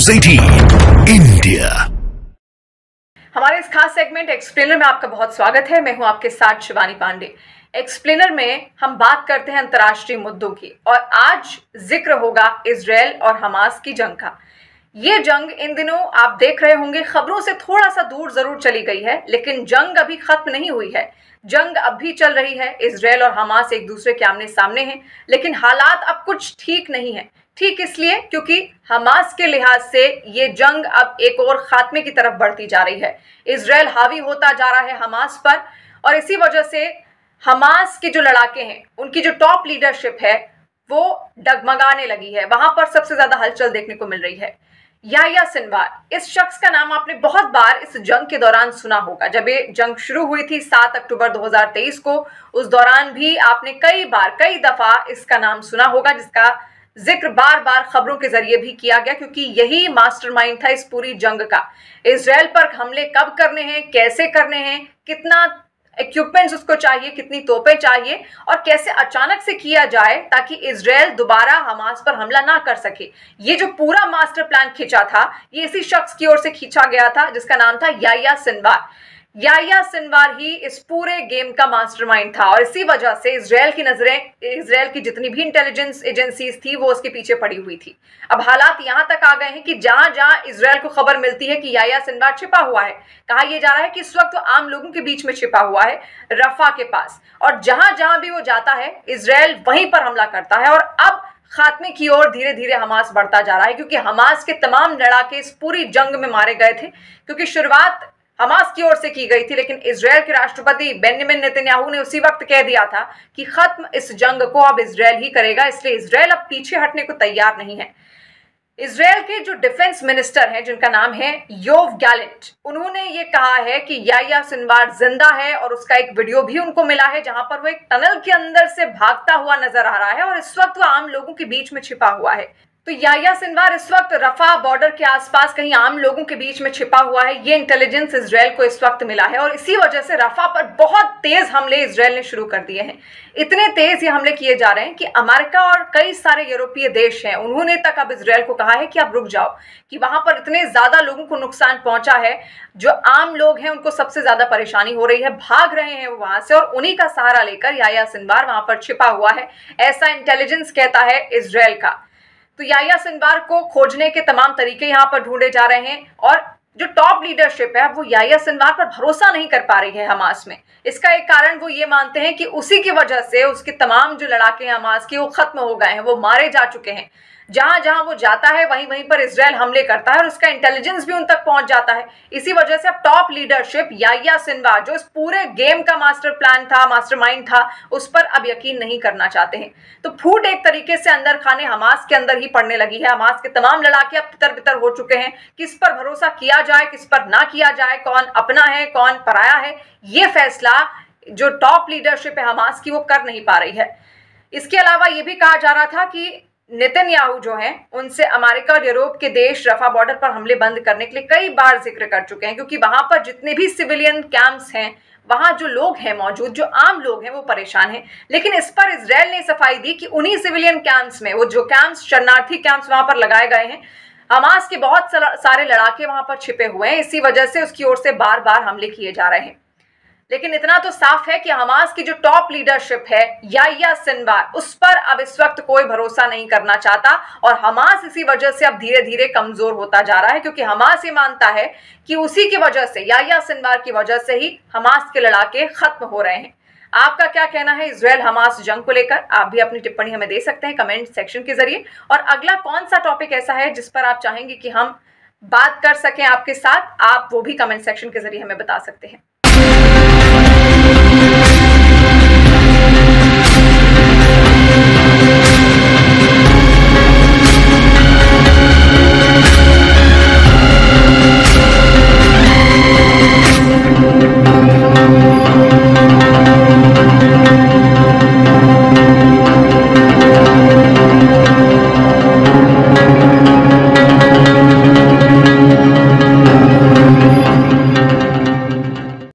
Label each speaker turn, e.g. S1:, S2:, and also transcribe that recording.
S1: 18 India.
S2: हमारे इस खास सेगमेंट एक्सप्लेनर में आपका बहुत स्वागत है। मैं हूं आपके साथ शिवानी पांडे। एक्सप्लेनर में हम बात करते हैं अंतर्राष्ट्रीय मुद्दों की, और आज जिक्र होगा इजरायल और हमास की जंग का। ये जंग इन दिनों आप देख रहे होंगे खबरों से थोड़ा सा दूर जरूर चली गई है, लेकिन जंग अभी खत्म नहीं हुई है। जंग अब भी चल रही है। इजरायल और हमास एक दूसरे के आमने सामने हैं, लेकिन हालात अब कुछ ठीक नहीं है। ठीक इसलिए क्योंकि हमास के लिहाज से ये जंग अब एक और खात्मे की तरफ बढ़ती जा रही है। इजरायल हावी होता जा रहा है हमास पर, और इसी वजह से हमास के जो लड़ाके हैं, उनकी जो टॉप लीडरशिप है वो डगमगाने लगी है। वहां पर सबसे ज्यादा हलचल देखने को मिल रही है। याह्या सिनवार, इस शख्स का नाम आपने बहुत बार इस जंग के दौरान सुना होगा। जब ये जंग शुरू हुई थी 7 अक्टूबर 2023 को, उस दौरान भी आपने कई दफा इसका नाम सुना होगा, जिसका जिक्र बार बार खबरों के जरिए भी किया गया, क्योंकि यही मास्टरमाइंड था इस पूरी जंग का। इजरायल पर हमले कब करने हैं, कैसे करने हैं, कितना इक्विपमेंट्स उसको चाहिए, कितनी तोपें चाहिए, और कैसे अचानक से किया जाए ताकि इजरायल दोबारा हमास पर हमला ना कर सके। ये जो पूरा मास्टर प्लान खींचा था, ये इसी शख्स की ओर से खींचा गया था, जिसका नाम था याह्या सिनवार। याह्या सिनवार ही इस पूरे गेम का मास्टरमाइंड था, और इसी वजह से इजरायल की नजरें, इजरायल की जितनी भी इंटेलिजेंस एजेंसीज थी वो उसके पीछे पड़ी हुई थी। अब हालात यहां तक आ गए हैं कि जहां जहां इजरायल को खबर मिलती है कि याह्या सिनवार छिपा हुआ है, कहा यह जा रहा है कि इस वक्त वो आम लोगों के बीच में छिपा हुआ है रफा के पास, और जहां जहां भी वो जाता है इजरायल वहीं पर हमला करता है। और अब खात्मे की ओर धीरे धीरे हमास बढ़ता जा रहा है, क्योंकि हमास के तमाम लड़ाके इस पूरी जंग में मारे गए थे। क्योंकि शुरुआत हमास की ओर से की गई थी, लेकिन इजरायल के राष्ट्रपति बेंजामिन नेतन्याहू ने उसी वक्त कह दिया था कि खत्म इस जंग को अब इजरायल ही करेगा, इसलिए इजरायल अब पीछे हटने को तैयार नहीं है। इजरायल के जो डिफेंस मिनिस्टर हैं, जिनका नाम है योव गैलेंट, उन्होंने ये कहा है कि याह्या सिनवार जिंदा है, और उसका एक वीडियो भी उनको मिला है जहां पर वो एक टनल के अंदर से भागता हुआ नजर आ रहा है, और इस वक्त वो आम लोगों के बीच में छिपा हुआ है। तो याह्या सिनवार इस वक्त रफा बॉर्डर के आसपास कहीं आम लोगों के बीच में छिपा हुआ है। ये इंटेलिजेंस इजरायल को इस वक्त मिला है, और इसी वजह से रफा पर बहुत तेज हमले इजरायल ने शुरू कर दिए हैं। इतने तेज ये हमले किए जा रहे हैं कि अमेरिका और कई सारे यूरोपीय देश हैं, उन्होंने तक अब इजरायल को कहा है कि आप रुक जाओ, कि वहां पर इतने ज्यादा लोगों को नुकसान पहुंचा है। जो आम लोग हैं उनको सबसे ज्यादा परेशानी हो रही है, भाग रहे हैं वो वहां से, और उन्हीं का सहारा लेकर याह्या सिनवार वहां पर छिपा हुआ है, ऐसा इंटेलिजेंस कहता है इजरायल का। तो याह्या सिनवार को खोजने के तमाम तरीके यहां पर ढूंढे जा रहे हैं, और जो टॉप लीडरशिप है वो याह्या सिनवार पर भरोसा नहीं कर पा रही है हमास में। इसका एक कारण वो ये मानते हैं कि उसी की वजह से उसके तमाम जो लड़ाके हैं हमास के, वो खत्म हो गए हैं, वो मारे जा चुके हैं। जहां जहां वो जाता है वहीं वहीं पर इजरायल हमले करता है, और उसका इंटेलिजेंस भी उन तक पहुंच जाता है। इसी वजह से अब टॉप लीडरशिप याह्या सिनवार, जो इस पूरे गेम का मास्टर प्लान था, मास्टरमाइंड था, उस पर अब यकीन नहीं करना चाहते हैं। तो फूट एक तरीके से अंदर खाने हमास के अंदर ही पड़ने लगी है। हमास के तमाम लड़ाके अब तितर बितर हो चुके हैं। किस पर भरोसा किया जाए, किस पर ना किया जाए, कौन अपना है कौन पराया है, ये फैसला जो टॉप लीडरशिप है हमास की वो कर नहीं पा रही है। इसके अलावा ये भी कहा जा रहा था कि नेतन्याहू जो हैं, उनसे अमेरिका और यूरोप के देश रफा बॉर्डर पर हमले बंद करने के लिए कई बार जिक्र कर चुके हैं, क्योंकि वहां पर जितने भी सिविलियन कैंप्स हैं, वहां जो लोग हैं मौजूद, जो आम लोग हैं, वो परेशान हैं। लेकिन इस पर इजरायल ने सफाई दी कि उन्हीं सिविलियन कैंप्स में, वो जो कैंप्स, शरणार्थी कैंप्स वहां पर लगाए गए हैं, हमास के बहुत सारे लड़ाके वहां पर छिपे हुए हैं। इसी वजह से उसकी ओर से बार बार हमले किए जा रहे हैं। लेकिन इतना तो साफ है कि हमास की जो टॉप लीडरशिप है याह्या सिनवार, उस पर अब इस वक्त कोई भरोसा नहीं करना चाहता, और हमास इसी वजह से अब धीरे धीरे कमजोर होता जा रहा है, क्योंकि हमास ये मानता है कि उसी की वजह से, याह्या सिनवार की वजह से ही हमास के लड़ाके खत्म हो रहे हैं। आपका क्या कहना है इजरायल हमास जंग को लेकर? आप भी अपनी टिप्पणी हमें दे सकते हैं कमेंट सेक्शन के जरिए। और अगला कौन सा टॉपिक ऐसा है जिस पर आप चाहेंगे कि हम बात कर सकें आपके साथ, आप वो भी कमेंट सेक्शन के जरिए हमें बता सकते हैं।